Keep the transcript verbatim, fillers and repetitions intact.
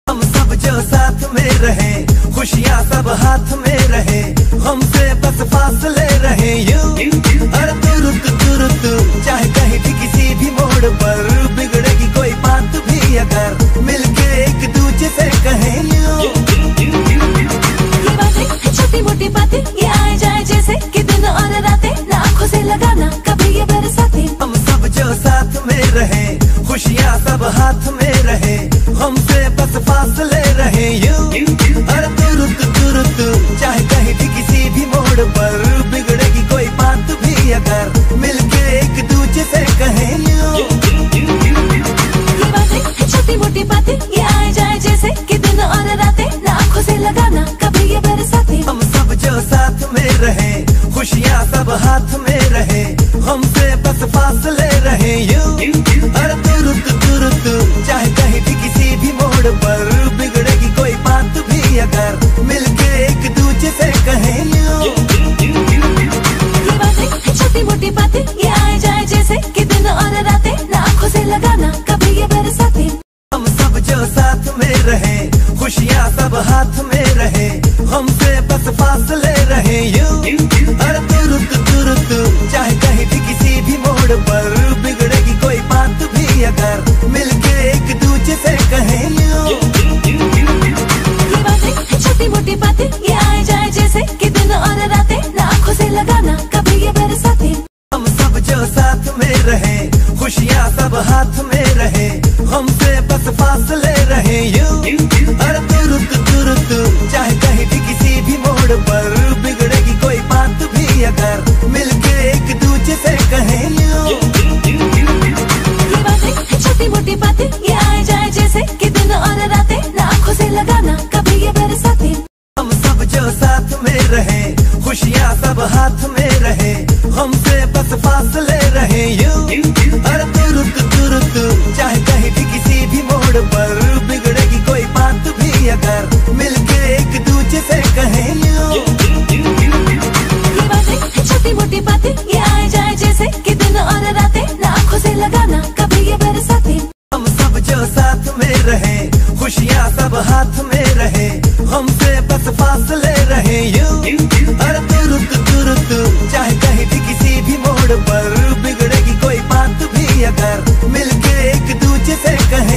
हम सब जो साथ में रहे, खुशियाँ सब हाथ में रहे, हमसे बस फासले रहे यूं। अरे तुरुत तुरुत चाहे कहीं भी किसी भी मोड़ पर, बिगड़ेगी कोई बात भी अगर मिलके एक दूजे से कहें यूं। ये बातें छोटी मोटी बातें, ये आए जाए जैसे कि दिन और रातें, ना आँखों से लगाना कभी ये बरसाते। हम सब जो साथ में रहे, खुशियाँ सब हाथ में रहे, हमसे बस फासले रहे यूं। अरे तुरुत तुरुत चाहे कहीं भी किसी भी मोड़ पर, बिगड़ेगी कोई बात भी अगर मिलके एक दूजे से कहें यूं। ये बातें छोटी मोटी बातें, ये आए जाए जैसे कि दिन और रातें, ना आँखों से लगाना कभी ये बरसाते। हम सब जो साथ में रहे, खुशियाँ सब हाथ में रहे, हमसे बस फासले रहे यूं। अरे तुरुत तुरुत चाहे कहीं भी किसी भी मोड़ पर, बिगड़ेगी कोई बात भी अगर मिलके एक दूजे से कहें यूं। ये बातें छोटी मोटी बातें, ये आए जाए जैसे कि दिन और रातें, ना आँखों से लगाना कभी ये बरसाते। हम सब जो साथ में रहे, खुशियाँ सब हाथ में रहे, हमसे बस फासले रहे यूं। अरे तुरुत तुरुत चाहे कहीं भी किसी भी मोड़ पर, बिगड़ेगी कोई बात भी अगर मिलके एक दूजे से कहें यूं। ये बातें छोटी मोटी बातें, ये आए जाए जैसे कि दिन और रातें, ना आँखों से लगाना कभी ये बरसाते। हम सब जो साथ में रहे, खुशियाँ सब हाथ में रहे, हमसे बस फासले रहे यूं। अरे तुरुत तुरुत चाहे कहीं भी किसी भी मोड़ पर, बिगड़ेगी कोई बात भी अगर मिलके एक दूजे से कहें यूं। ये बातें छोटी मोटी बातें, ये आए जाए जैसे कि दिन और रातें, ना आँखों से लगाना कभी ये बरसाते। हम सब जो साथ में रहे, खुशियाँ सब हाथ में रहे, हमसे बस फासले रहे यूं। अरे तुरुत तुरुत चाहे कहीं भी किसी भी मोड़ पर, बिगड़ेगी कोई बात भी अगर मिलके एक दूजे से कहें यूं। ये बातें छोटी मोटी बातें, ये आए जाए जैसे कि दिन और रातें, ना आँखों से लगाना कभी ये बरसाते। हम सब जो साथ में रहे, खुशियाँ सब हाथ में रहे, हमसे बस फासले रहे यूं। अरे तुरुत तुरुत चाहे कहीं भी किसी भी मोड़ पर, बिगड़ेगी कोई बात भी अगर मिलके एक दूजे से कहें